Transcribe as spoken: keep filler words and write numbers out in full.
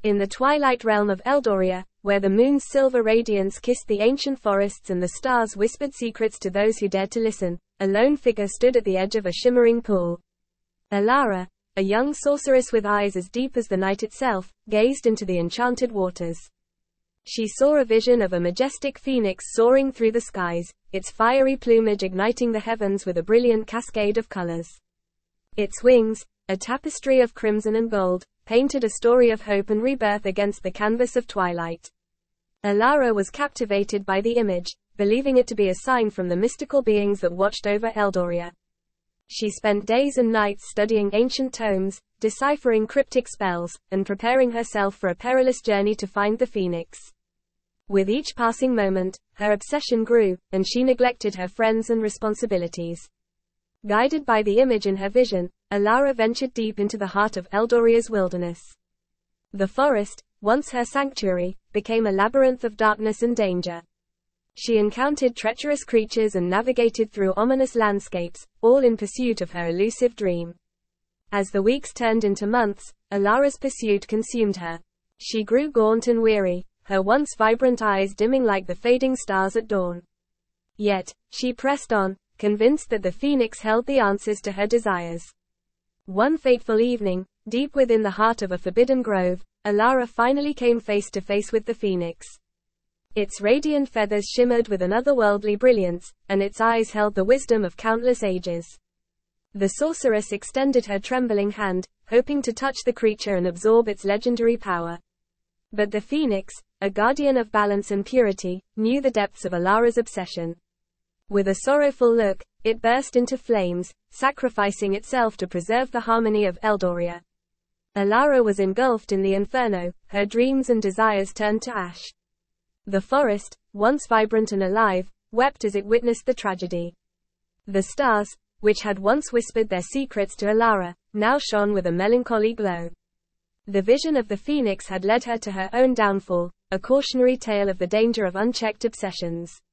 In the twilight realm of Eldoria, where the moon's silver radiance kissed the ancient forests and the stars whispered secrets to those who dared to listen, a lone figure stood at the edge of a shimmering pool. Alara, a young sorceress with eyes as deep as the night itself, gazed into the enchanted waters. She saw a vision of a majestic phoenix soaring through the skies, its fiery plumage igniting the heavens with a brilliant cascade of colors. Its wings, a tapestry of crimson and gold, painted a story of hope and rebirth against the canvas of twilight. Alara was captivated by the image, believing it to be a sign from the mystical beings that watched over Eldoria. She spent days and nights studying ancient tomes, deciphering cryptic spells, and preparing herself for a perilous journey to find the phoenix. With each passing moment, her obsession grew, and she neglected her friends and responsibilities. Guided by the image in her vision, Alara ventured deep into the heart of Eldoria's wilderness. The forest, once her sanctuary, became a labyrinth of darkness and danger. She encountered treacherous creatures and navigated through ominous landscapes, all in pursuit of her elusive dream. As the weeks turned into months, Alara's pursuit consumed her. She grew gaunt and weary, her once vibrant eyes dimming like the fading stars at dawn. Yet, she pressed on, convinced that the phoenix held the answers to her desires. One fateful evening, deep within the heart of a forbidden grove, Alara finally came face to face with the phoenix. Its radiant feathers shimmered with an otherworldly brilliance, and its eyes held the wisdom of countless ages. The sorceress extended her trembling hand, hoping to touch the creature and absorb its legendary power. But the phoenix, a guardian of balance and purity, knew the depths of Alara's obsession. With a sorrowful look, it burst into flames, sacrificing itself to preserve the harmony of Eldoria. Alara was engulfed in the inferno, her dreams and desires turned to ash. The forest, once vibrant and alive, wept as it witnessed the tragedy. The stars, which had once whispered their secrets to Alara, now shone with a melancholy glow. The vision of the phoenix had led her to her own downfall, a cautionary tale of the danger of unchecked obsessions.